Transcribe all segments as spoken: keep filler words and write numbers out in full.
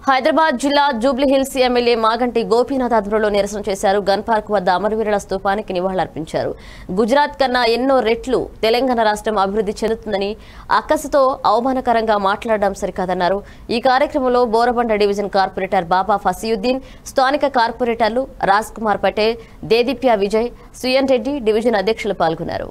హైదరాబాద్ జిల్లా జూబ్లీహిల్స్ ఎమ్మెల్యే మాగంటి గోపీనాథ్ ఆధ్వర్యంలో నిరసన చేశారు. గన్ పార్క్ వద్ద అమరవీరుల స్తూపానికి నివాళులర్పించారు. గుజరాత్ కన్నా ఎన్నో రెట్లు తెలంగాణ రాష్ట్రం అభివృద్ధి చెందుతుందని అక్కసుతో అవమానకరంగా మాట్లాడడం సరికాదన్నారు. ఈ కార్యక్రమంలో బోరబండ డివిజన్ కార్పొరేటర్ బాబా ఫసీయుద్దీన్, స్థానిక కార్పొరేటర్లు రాజ్ కుమార్ పటేల్, దేదీప్య విజయ్, సుయన్ రెడ్డి డివిజన్ అధ్యక్షులు పాల్గొన్నారు.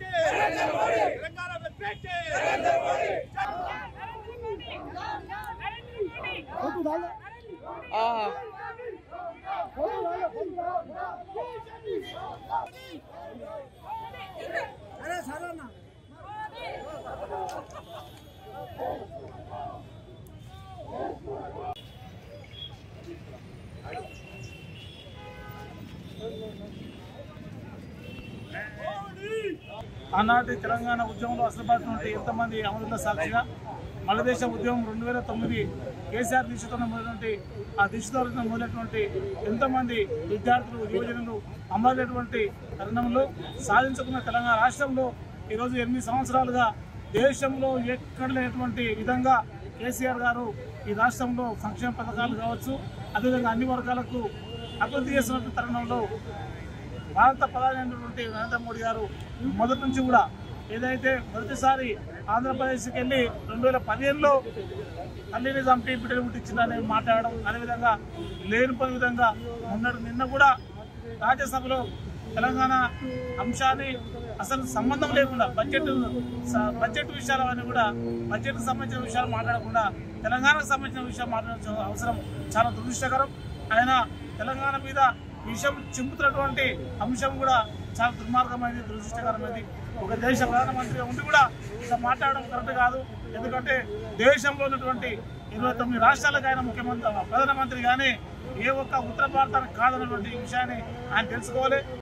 ఆనాటి తెలంగాణ ఉద్యమంలో అసలుబాటు ఎంతమంది అమరుల సాక్షిగా మలదేశ ఉద్యమం రెండు వేల తొమ్మిది కేసీఆర్ దీక్షతో మొదలైనటువంటి ఆ దీక్షతో మొదలైనటువంటి ఎంతోమంది విద్యార్థులు యువజనులు అమరైనటువంటి తరుణంలో సాధించుకున్న తెలంగాణ రాష్ట్రంలో ఈరోజు ఎనిమిది సంవత్సరాలుగా దేశంలో ఎక్కడ లేనటువంటి విధంగా కేసీఆర్ గారు ఈ రాష్ట్రంలో సంక్షేమ పథకాలు కావచ్చు, అదేవిధంగా అన్ని వర్గాలకు అభివృద్ధి చేస్తున్న తరుణంలో భారత ప్రధాని అయినటువంటి నరేంద్ర మోడీ గారు మొదటి నుంచి కూడా ఏదైతే మొదటిసారి ఆంధ్రప్రదేశ్కి వెళ్ళి రెండు వేల పదిహేనులో తల్లి నిజాంపి బిడ్డలు ముట్టించిందని మాట్లాడడం, అదేవిధంగా లేనిపోయిన విధంగా మొన్నటి నిన్న కూడా రాజ్యసభలో తెలంగాణ అంశాన్ని అసలు సంబంధం లేకుండా బడ్జెట్ బడ్జెట్ విషయాలన్నీ కూడా బడ్జెట్కి సంబంధించిన విషయాలు మాట్లాడకుండా తెలంగాణకు సంబంధించిన విషయాలు మాట్లాడాల్సిన అవసరం చాలా దురదృష్టకరం. ఆయన తెలంగాణ మీద విషయం చింపుతున్నటువంటి అంశం కూడా చాలా దుర్మార్గమైనది, దురదృష్టకరమైనది. ఒక దేశ ప్రధానమంత్రిగా ఉండి కూడా ఇలా మాట్లాడడం కరెక్ట్ కాదు. ఎందుకంటే దేశంలో ఉన్నటువంటి ఇరవై తొమ్మిది రాష్ట్రాలకు ఆయన ముఖ్యమంత్రి ప్రధానమంత్రి కానీ ఏ ఒక్క ఉత్తర భారతానికి కాదన్నటువంటి విషయాన్ని ఆయన తెలుసుకోవాలి.